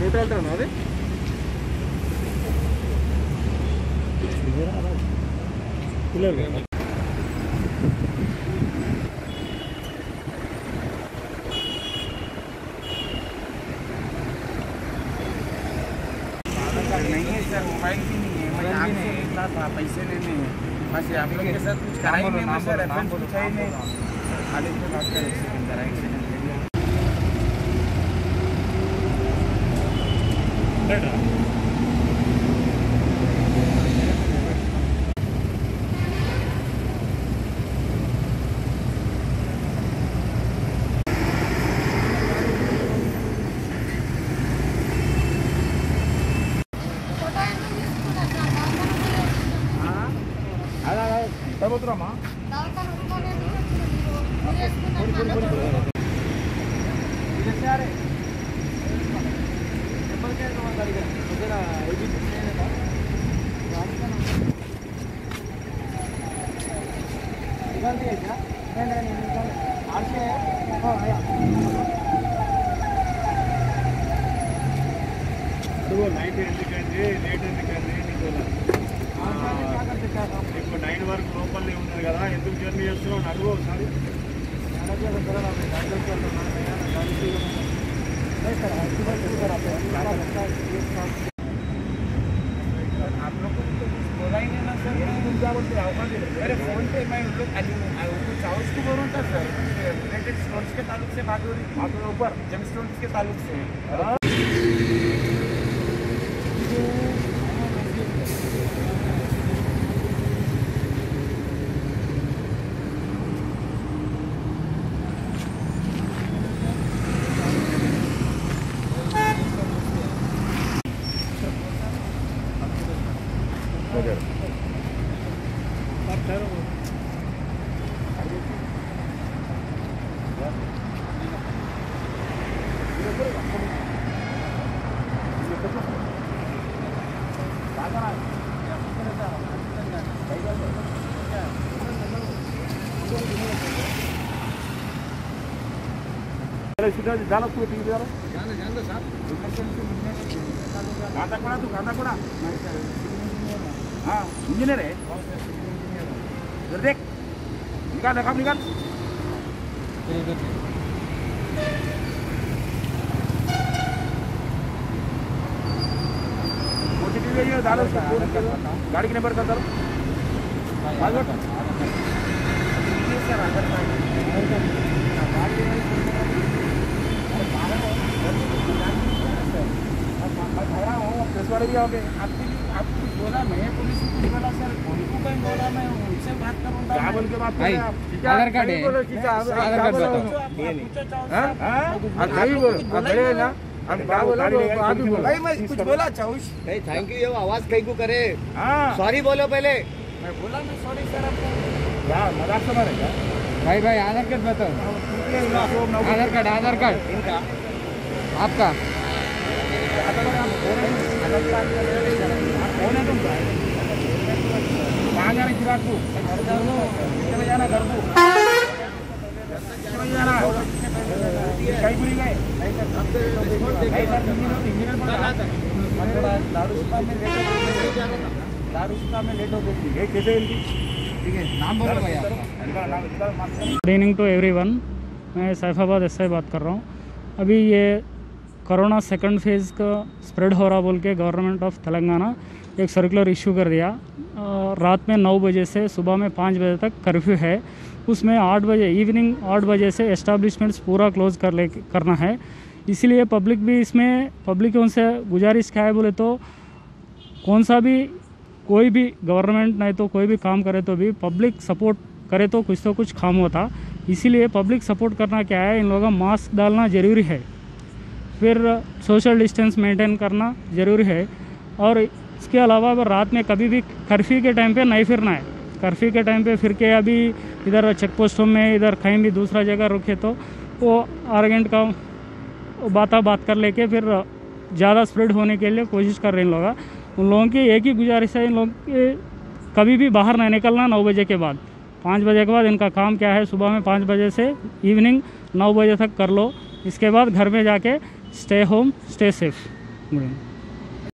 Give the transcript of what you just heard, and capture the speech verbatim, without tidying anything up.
Neutral turn అది clear గా नहीं है सर, मोबाइल भी नहीं है, मैं यहाँ से निकला था पैसे लेने, बस आप लोग के साथ कुछ करा ही नहीं है सर, रेफरेंस कुछ है ही नहीं। खाली तो बात कर एक सेकंड जरा एक सेकंड పోతురామా నైట్ ఎందుకండి లేట్ ఎందుకండి ఇప్పుడు నైన్ వరకు లోపలనే ఉన్నది కదా, ఎందుకు జర్నీ చేస్తున్నావు నడువు ఒకసారి आप लोग को तो कुछ बोला ही नहीं ना सर, क्या बोलते अरे फोन पे मैं उन लोग चाउस को बोल रहा था सर, रिलेटेड स्टोन्स के ताल्लुक से बात हो रही थी ऊपर जम स्टोन्स के ताल्लुक से। जाना तू ठीक है जाना जाना साहब गाता पड़ा तू गाता पड़ा हाँ इंजीनियर है इधर देख निकाल काम निकाल पॉजिटिव है ये डालो गाड़ी के नंबर का करो वाले भी आओगे आपके आप कुछ बोला मैं पुलिस को कुछ बोला सर उनको कहीं बोला मैं उनसे बात करूँगा क्या बोल के बात करें आप आधार कार्ड है आधार कार्ड बताओ नहीं बोलो खड़े ना हम क्या बोला आगे बोलो भाई मैं कुछ बोला चाउश नहीं थैंक यू ये आवाज कहीं को करे सॉरी बोलो पहले मैं बोला मैं सॉरी सर आपको क्या मजाक से मारेगा भाई भाई आधार कार्ड बताओ आधार कार्ड आधार कार्ड इनका आपका कौन है तुम कहाँ जाना चिराग को कितने जाना घर को कितने जाना कहीं भूल गए दारूस्ता में लेट हो गई कैसे इनकी ठीक है नाम बोलो भैया गुड इवनिंग टू एवरीवन, मैं सैफाबाद एस आई बात कर रहा हूँ। अभी ये कोरोना सेकंड फेज़ का स्प्रेड हो रहा बोल के गवर्नमेंट ऑफ तेलंगाना एक सर्कुलर इशू कर दिया। रात में नौ बजे से सुबह में पाँच बजे तक कर्फ्यू है, उसमें आठ बजे इवनिंग आठ बजे से एस्टैब्लिशमेंट्स पूरा क्लोज़ कर ले करना है। इसीलिए पब्लिक भी इसमें पब्लिकों से गुजारिश क्या है बोले तो कौन सा भी कोई भी गवर्नमेंट नहीं तो कोई भी काम करे तो भी पब्लिक सपोर्ट करे तो कुछ तो कुछ काम होता। इसीलिए पब्लिक सपोर्ट करना क्या है, इन लोगों का मास्क डालना ज़रूरी है, फिर सोशल डिस्टेंस मेंटेन करना ज़रूरी है। और इसके अलावा रात में कभी भी कर्फ्यू के टाइम पे नहीं फिरना है। कर्फ्यू के टाइम पे फिर के अभी इधर चेक पोस्टों में इधर कहीं भी दूसरा जगह रुके तो वो आर्गेंट का बात बात कर लेके फिर ज़्यादा स्प्रेड होने के लिए कोशिश कर रहे हैं लोग। उन लोगों की एक ही गुजारिश है, इन लोग के कभी भी बाहर नहीं निकलना नौ बजे के बाद। पाँच बजे के बाद इनका काम क्या है, सुबह में पाँच बजे से इवनिंग नौ बजे तक कर लो, इसके बाद घर में जाके stay home stay safe. Good evening.